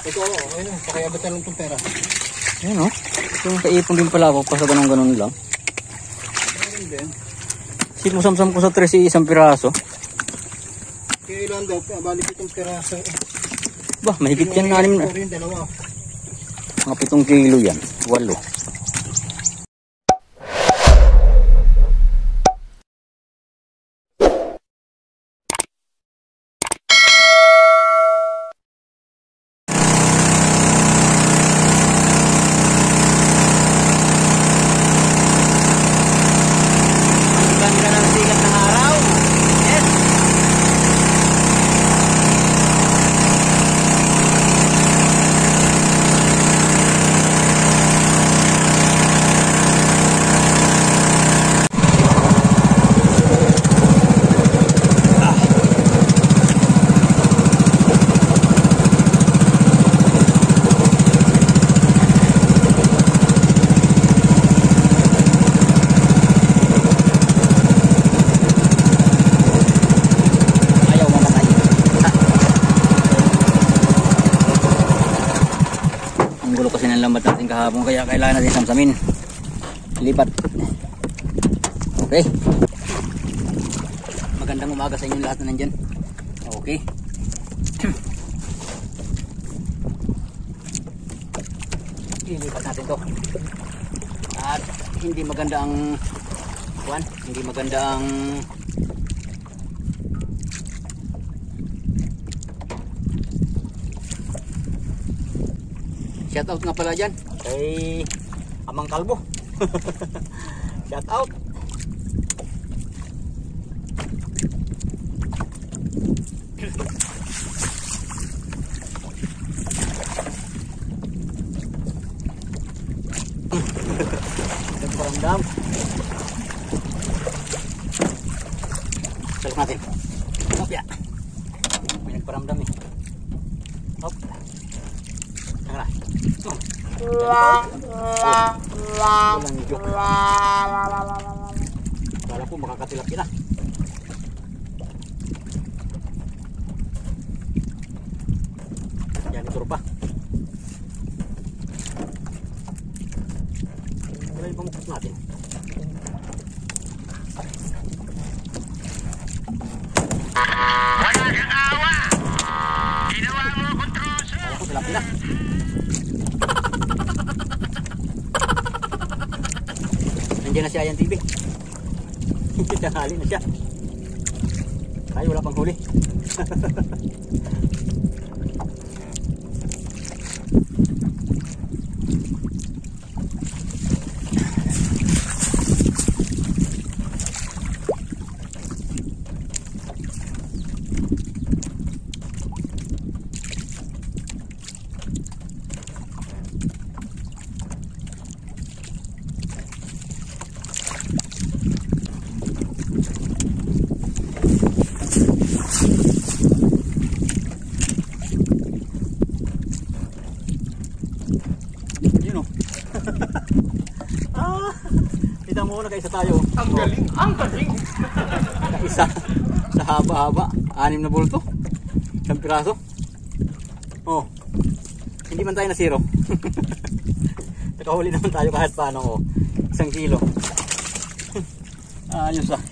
Ito, ayun, pakiabot na lang itong pera. Ayun o. Yung kaipon din pala ako, pa sa ganun-ganun lang. Ayun din. Simusam-sam ko sa 3 isang piraso. Kaya ilan daw, balik itong peraso. Bah, mahigit yan 6 na. Yung dalawa. Mga 7 kilo yan. 8. Lambat natin kahapon kaya kailangan natin samsamin. Lipat. Okay. Magandang umaga sa inyong lahat na nandyan. Okay. Ilipat natin to. At hindi maganda ang hindi maganda ang shout out nga pala dyan kay Amang Kalbo. Shout out. Nagparamdam. Salit natin. Hop ya. May nagparamdam eh. Hop. Tara. Walang joke. Kala ko makakatilapin na. Yan ito pa. Kailan yung pamukos natin? Wala kang awa! Ginawa mo akong troso! Kala ko tilapin na. Nandiyan na si Ayan TV. Tanghali na siya. Ay, wala pang huli. Kita mo na kaisa tayo. Ang galing, ang galing. Kaisa sa haba-haba, 6 na bulto. 1 piraso. Oh. Hindi man tayo na zero. Nakahuli naman tayo kahit paano, oh. 1 kilo. Ayos ah.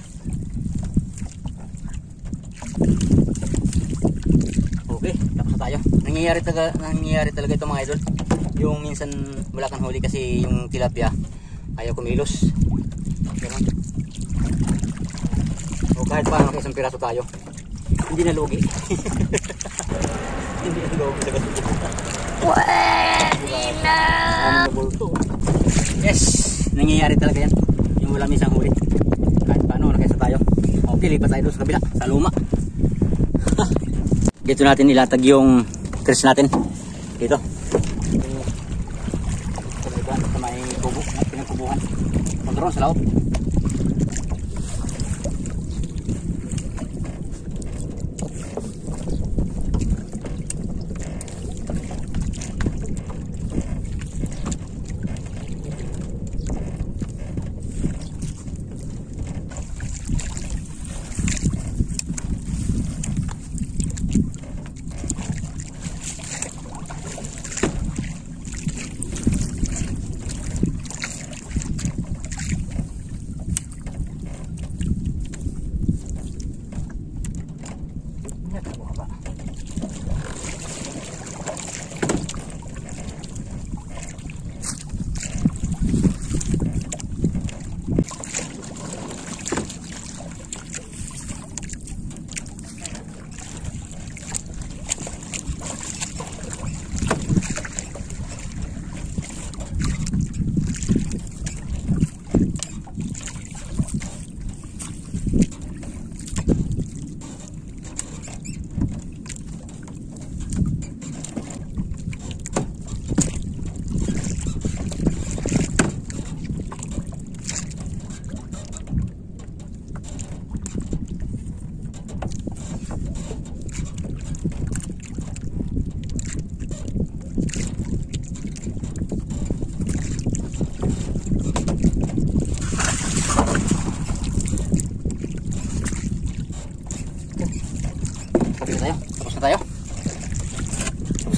Okay, tapos na tayo. Nangyayari talaga ito mga idol. Yung minsan wala kang huli kasi yung tilapia ayaw kumilos. Ganun. O kahit paano isang piraso tayo, hindi na lugi. Hindi na lugi sa gasolina. Yes, nangyayari talaga yan. Yung wala minsan huli. Kahit paano nakaisa tayo. Okay, lipat tayo doon sa kabila, sa luma. Dito natin ilatag yung tris natin. Dito. Sa may kubo at pinagkubuhan. Pagkaroon sa laot.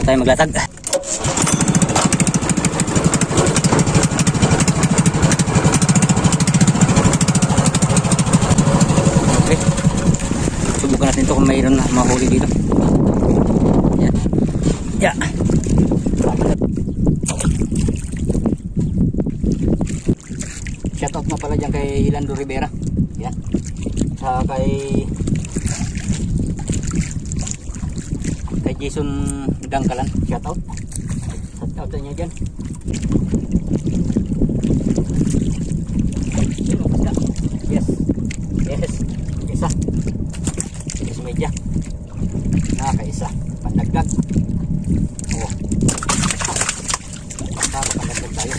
tayo maglatag. Okay. Subukan natin ito kung mayroon na mahuli dito. Yan. Yeah. Shoutout na pala dyan kay Lando Rivera. Yan. Sa kay Jason Dangkalan. Shoutout. Shoutout sa inyo dyan. Yes. Yes. Isa. Yes, media. Nakakaisa. Pandagdag. Oh. Pandagdag tayo.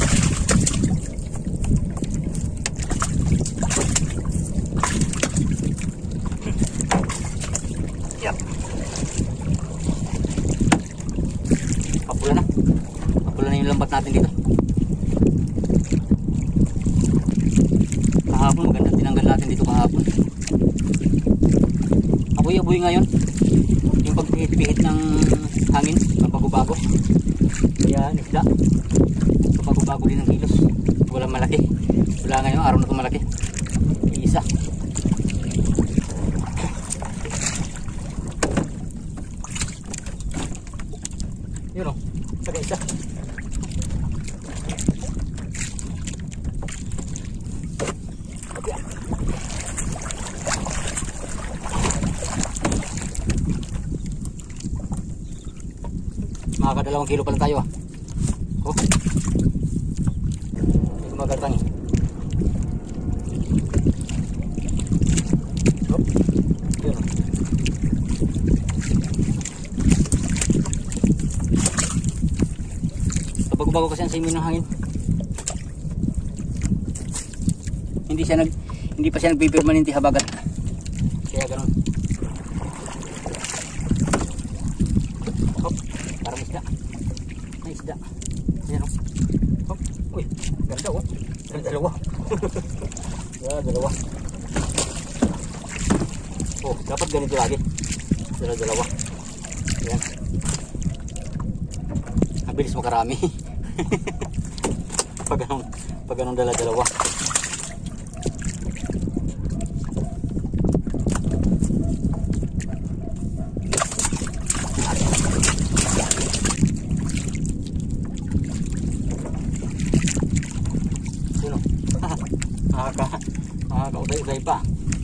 Yep. Papula na. Papula na yung lambat natin dito. Kahapon maganda tinanggal natin dito kahapon. Aboy-aboy ngayon. Yung pagpihit-pihit ng hangin, pabago-bago. Kaya isda. Pabago-bago din ng kilos. Walang malaki. Wala ngayon, araw na itong malaki. Isa. Yun o, saka isa. Makaka 2 kilo pala tayo ah. Oh. Hindi ko magatang eh. Oh. Yun o. Bago-bago kasi ang simoy ng hangin. Hindi pa siya nagpipermanente habagat. Kaya ganun. Hop, parang isda. May isda. Ayan o. Hop, uy, ganda o. Dalawa. Dalawa. Oh, dapat ganito lagi. Dalawa. Ayan. Ang bilis makarami. pag ganun dalawa. Yun o. Nakaka-uday-uday pa.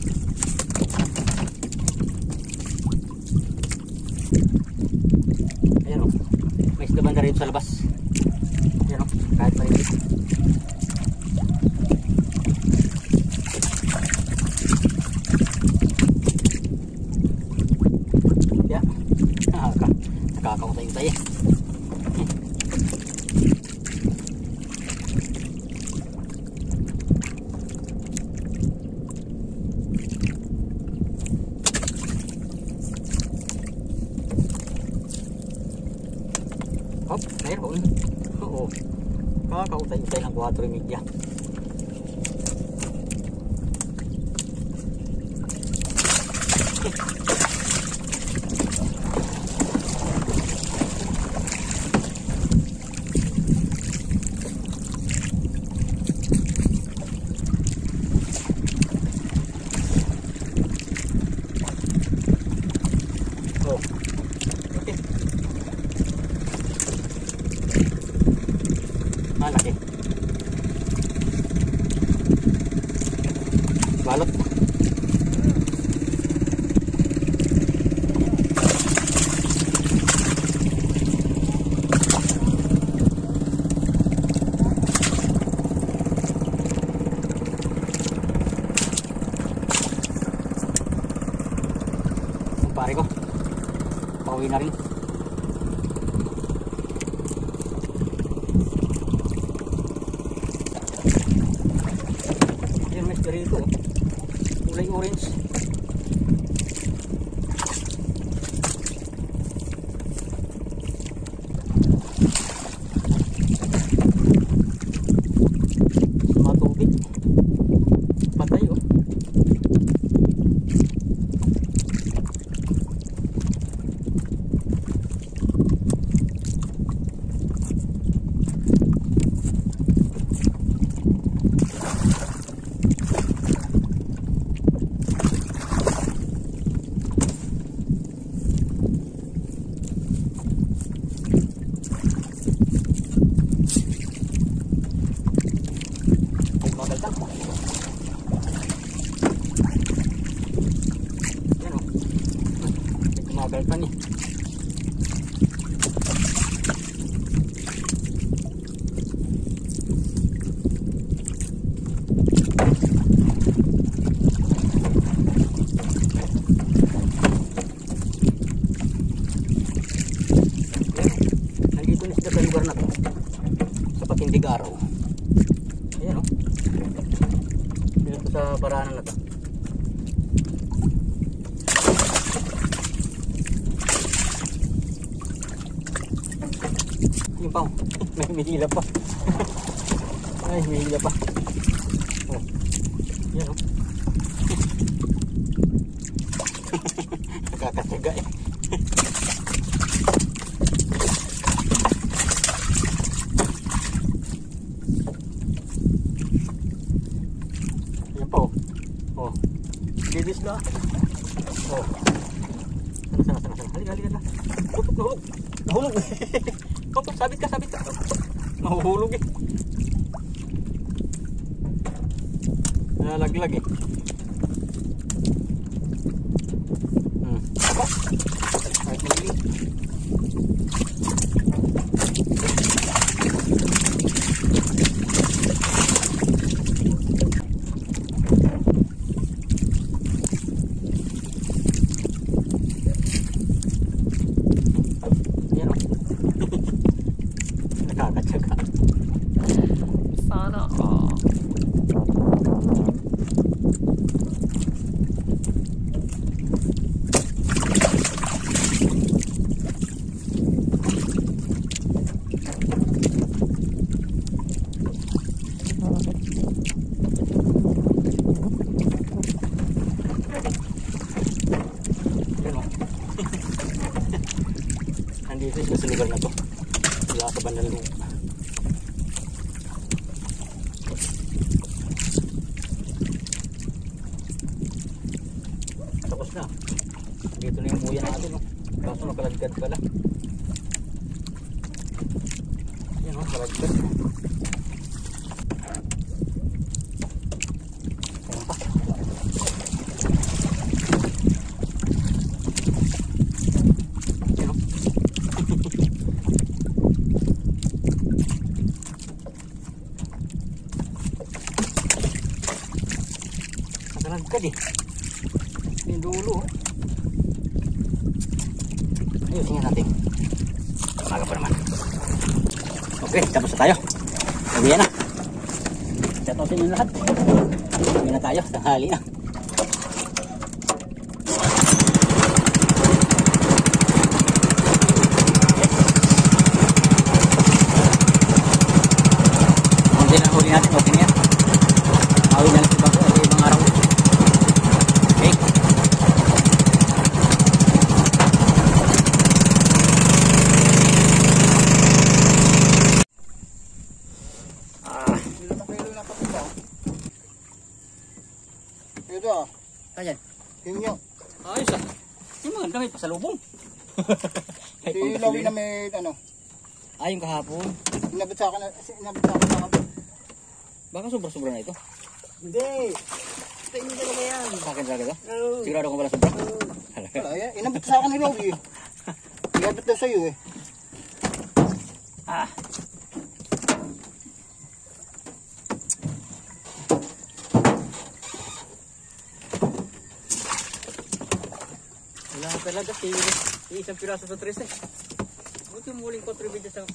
Ayan o. May isda banda rito sa labas. Ayan o. Kahit marimit. Yan. Nakakautay-utay eh. Hop, mayroon. Oo. Kakautay-utay ng 4 media. Oh. Okay. Malaki. Balot. Pare ko. Pauwi na rin. Yan may rito. Kulay orange. Matubig. Patay oh. lugar na to sa patindig araw. Ayan o. Dito sa paraanan na to. Yung pa, may hila pa. Ay, may hila pa. Oh. Yan o. Nakakataga eh. Yan pa o. Oh. Bibis na. Oh. Sana. Halika na. Nahulog. Nahulog. Sabit ka. Mahuhulog eh. Nalaglag eh. Apa? Kahit nagli. Yan o. Nakakatsaga. Sana all. Nandito siya sa lugar na to. Wala sa bandang lupa. Tapos na. Dito na yung buya natin. No? Kaso nakalagkad pala. Yan o, nakalagkad. Yan pa. Yan o. Nakalagkad eh. Yung dulo. Ayusin nga natin. Umaga pa naman. Okay, tapos na tayo. Uwi na. Shout out sa inyo lahat. Uwi na tayo. Tanghali na. Hindi na huli natin. Okay na yan. Awin na lang sa ibang araw. Okay. Ito ah. Ayan. Tingin nyo. Ayos ah. Yung mga dami pa sa lubong. Si Lawi na may ano. Ayun kahapon. Inabot sa akin na ako. Baka sobra-sobra na ito. Hindi. Sa inyo talaga yan. Sa akin talaga ito? Oo. Sigurado ko pala sobra? Wala yan. Inabot sa akin ni Lawi eh. Inabot daw sa'yo eh. Ah. Wala talaga si isang piraso sa 3 eh. Buti yung muling contribute sa 4.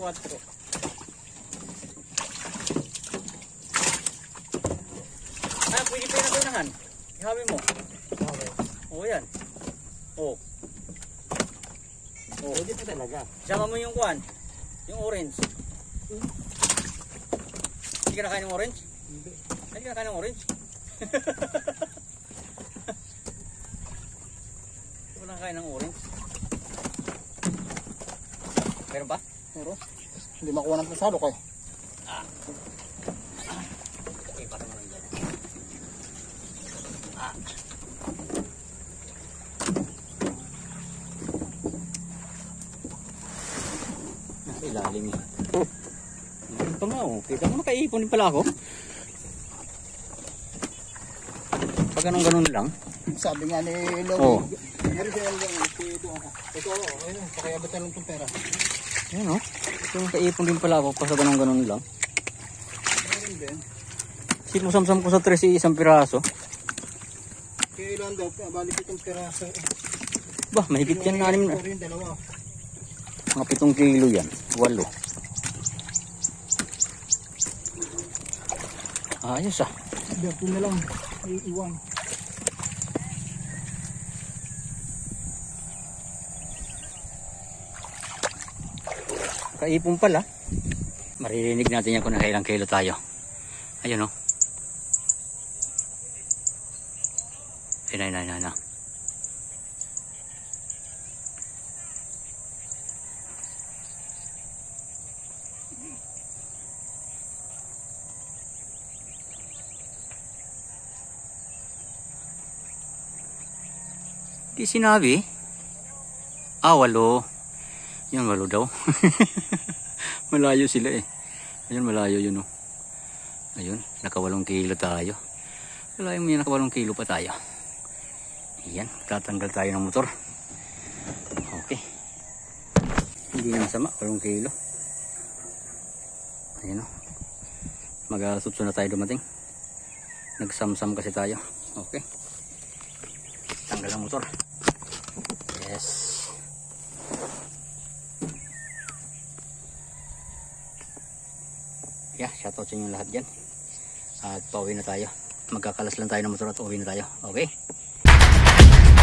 Ah, pwede pa yung nakunahan. Ihawi mo. Okay. Oo yan. Oo. Oo. Pwede pa talaga. Sama mo yung kuhan. Yung orange. Hindi ka nakain ng orange? Hindi. Hindi ka nakain ng orange? Wala kain ng orange. Meron pa? Pero hindi makuha ng pasado kayo. Ah. Okay, parang naman dyan. Ah. Nasa ilalim eh. Ito nga oh. Kita mo nakaipon din pala ako. Pag ganun lang. Sabi nga ni Lawi. Oh. Meron siya lang ito. Ito ayun. Pakiabot na lang itong pera. Ayan o. Ito nakaipon din pala ako. Pag ganun lang. Meron din. Sinusamsam ko sa 3 isang piraso. Kailan daw? Balik itong peraso. Bah, mahigit yan 6 na. Yung dalawa. Mga 7 kilo yan. 8. Ayos ah. Dito na lang. Iiwan. Kaipon pala. Maririnig natin yan kung nakailang kilo tayo. Ayun oh. Ayun. Di sinabi. 8. Yan 8 daw. Malayo sila eh. Ayun, malayo yun oh. Ayun, naka 8 kilo tayo. Malayo mo yan, naka 8 kilo pa tayo. Ayan, tatanggal tayo ng motor. Okay. Hindi na masama, 8 kilo. Ayun oh. Mag-alasutso na tayo dumating. Nagsamsam kasi tayo. Okay. Tanggal ng motor. Yes. Yeah, shoutout sa inyo lahat dyan. At pauwi na tayo. Magkakalas lang tayo ng motor at uwi na tayo. Okay?